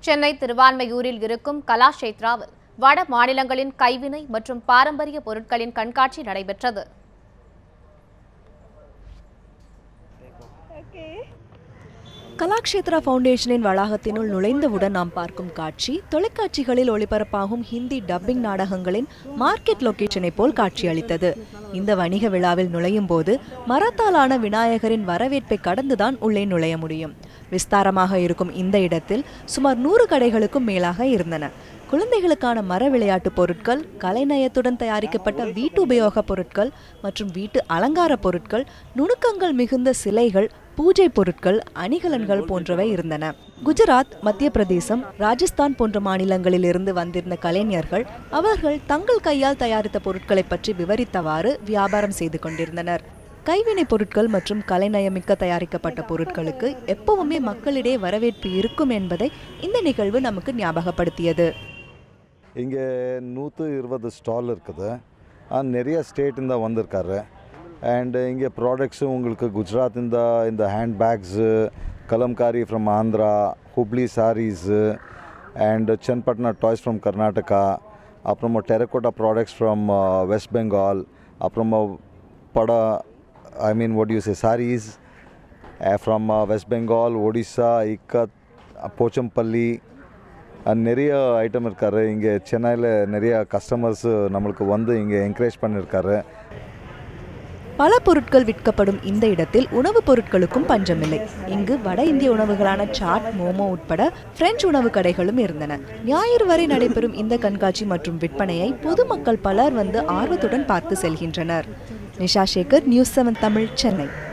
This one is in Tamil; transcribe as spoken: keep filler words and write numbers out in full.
சென்னை திருவான்மையூரில் இருக்கும் கலாஷேத்ராவில் வட மாநிலங்களின் கைவினை மற்றும் பாரம்பரிய பொருட்களின் கண்காட்சி நடைபெற்றது. கலாக்ஷேத்ரா ஃபவுண்டேஷனின் வளாகத்தினுள் நுழைந்தவுடன் நாம் பார்க்கும் காட்சி தொலைக்காட்சிகளில் ஒளிபரப்பாகும் ஹிந்தி டப்பிங் நாடகங்களின் மார்க்கெட் லொகேஷனை போல் காட்சியளித்தது. இந்த வணிக விழாவில் நுழையும் போது மரத்தாலான விநாயகரின் வரவேற்பை கடந்துதான் உள்ளே நுழைய முடியும். விஸ்தாரமாக இருக்கும் இந்த இடத்தில் சுமார் நூறு கடைகளுக்கும் மேலாக இருந்தன. குழந்தைகளுக்கான மர விளையாட்டு பொருட்கள், கலைநயத்துடன் தயாரிக்கப்பட்ட வீட்டு உபயோக பொருட்கள் மற்றும் வீட்டு அலங்கார பொருட்கள், நுணுக்கங்கள் மிகுந்த சிலைகள், பூஜை பொருட்கள், அணிகலன்கள் போன்றவை இருந்தன. குஜராத், மத்திய பிரதேசம், ராஜஸ்தான் போன்ற மாநிலங்களில் இருந்து வந்திருந்த கலைஞர்கள் அவர்கள் தங்கள் கையால் தயாரித்த பொருட்களை பற்றி விவரித்தவாறு வியாபாரம் செய்து கொண்டிருந்தனர். கைவினை பொருட்கள் மற்றும் கலைநயமிக்க தயாரிக்கப்பட்ட பொருட்களுக்கு எப்பவுமே மக்களிடையே வரவேற்பு இருக்கும் என்பதை இந்த நிகழ்வு நமக்கு ஞாபகப்படுத்தியது. இங்கே நூற்று இருபது ஸ்டால் இருக்குது. நிறைய ஸ்டேட்டிಂದ வந்திருக்காரு. அண்ட் இங்கே ப்ராடக்ட்ஸும் உங்களுக்கு குஜராத்திಂದ இந்த hand bags, Kalamkari from Andhra, Hubli sarees and Channapatna toys from Karnataka, அப்புறமா terracotta products from West Bengal, அப்புறமா பட I mean what you say sarees from West Bengal, Odisha, Ikat, Pochampally, நிறைய ஐட்டம் இருக்காரு. இங்கே சென்னையில் நிறைய கஸ்டமர்ஸ் நம்மளுக்கு வந்து இங்கே என்கரேஜ் பண்ணியிருக்காரு. பல பொருட்கள் விற்கப்படும் இந்த இடத்தில் உணவுப் பொருட்களுக்கும் பஞ்சமில்லை. இங்கு வட இந்திய உணவுகளான சாட், மோமோ உட்பட பிரெஞ்சு உணவு கடைகளும் இருந்தன. ஞாயிறு வரை நடைபெறும் இந்த கண்காட்சி மற்றும் விற்பனையை பொதுமக்கள் பலர் வந்து ஆர்வத்துடன் பார்த்து செல்கின்றனர். Nisha Sekar, news seven Tamil, Chennai.